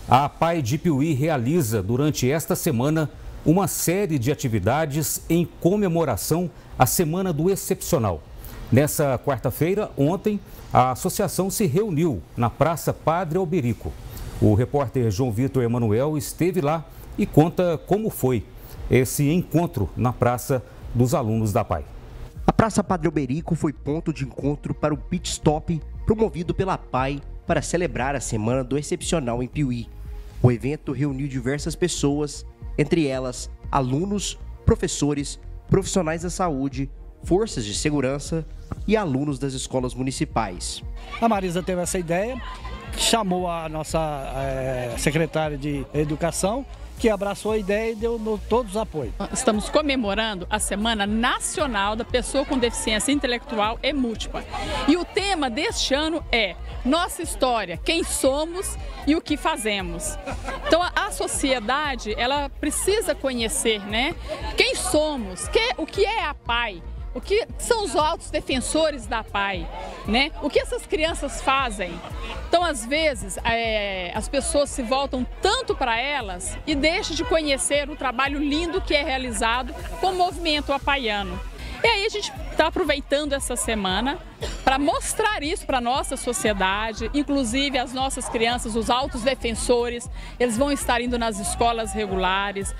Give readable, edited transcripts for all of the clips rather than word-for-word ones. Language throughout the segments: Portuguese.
A APAE de Piuí realiza durante esta semana uma série de atividades em comemoração à Semana do Excepcional. Nessa quarta-feira, ontem, a associação se reuniu na Praça Padre Alberico. O repórter João Vitor Emanuel esteve lá e conta como foi esse encontro na Praça dos alunos da APAE. A Praça Padre Alberico foi ponto de encontro para o pit stop promovido pela APAE para celebrar a Semana do Excepcional em Piuí. O evento reuniu diversas pessoas, entre elas alunos, professores, profissionais da saúde, forças de segurança e alunos das escolas municipais. A Marisa teve essa ideia, chamou a nossa secretária de Educação, que abraçou a ideia e deu todos os apoios. Estamos comemorando a Semana Nacional da Pessoa com Deficiência Intelectual e Múltipla. E o tema deste ano é Nossa História, quem somos e o que fazemos. Então a sociedade, ela precisa conhecer, né, quem somos, o que é a APAE. O que são os altos defensores da APAE, né? O que essas crianças fazem? Então, às vezes, as pessoas se voltam tanto para elas e deixam de conhecer o trabalho lindo que é realizado com o movimento apaiano. E aí a gente está aproveitando essa semana para mostrar isso para a nossa sociedade, inclusive as nossas crianças, os altos defensores, eles vão estar indo nas escolas regulares,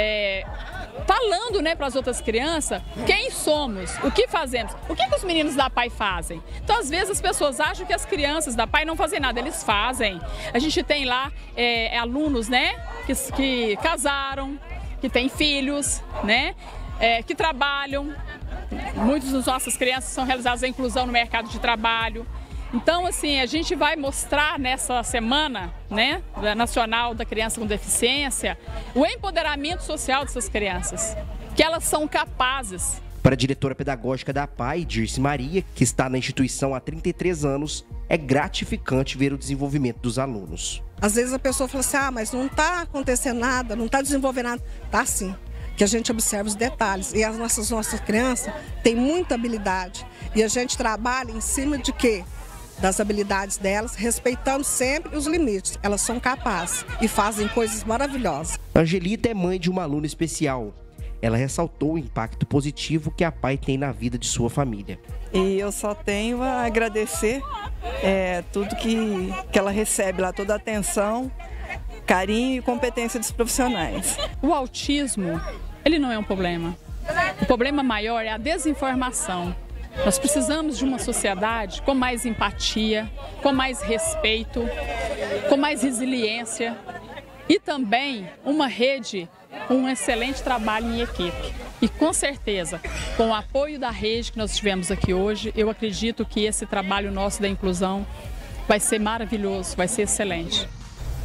falando, né, para as outras crianças quem somos, o que fazemos, o que os meninos da APAE fazem. Então, às vezes, as pessoas acham que as crianças da APAE não fazem nada, eles fazem. A gente tem lá alunos, né, que casaram, que têm filhos, né, que trabalham. Muitas das nossas crianças são realizadas a inclusão no mercado de trabalho. Então, assim, a gente vai mostrar nessa semana, né, nacional da criança com deficiência, o empoderamento social dessas crianças, que elas são capazes. Para a diretora pedagógica da APAE, Dirce Maria, que está na instituição há 33 anos, é gratificante ver o desenvolvimento dos alunos. Às vezes a pessoa fala assim, mas não está acontecendo nada, não está desenvolvendo nada. Está sim. Que a gente observa os detalhes. E as nossas crianças têm muita habilidade. E a gente trabalha em cima de quê? Das habilidades delas, respeitando sempre os limites. Elas são capazes e fazem coisas maravilhosas. Angelita é mãe de uma aluna especial. Ela ressaltou o impacto positivo que a APAE tem na vida de sua família. E eu só tenho a agradecer tudo que ela recebe lá, toda a atenção, carinho e competência dos profissionais. O autismo, ele não é um problema. O problema maior é a desinformação. Nós precisamos de uma sociedade com mais empatia, com mais respeito, com mais resiliência e também uma rede, um excelente trabalho em equipe. E com certeza, com o apoio da rede que nós tivemos aqui hoje, eu acredito que esse trabalho nosso da inclusão vai ser maravilhoso, vai ser excelente.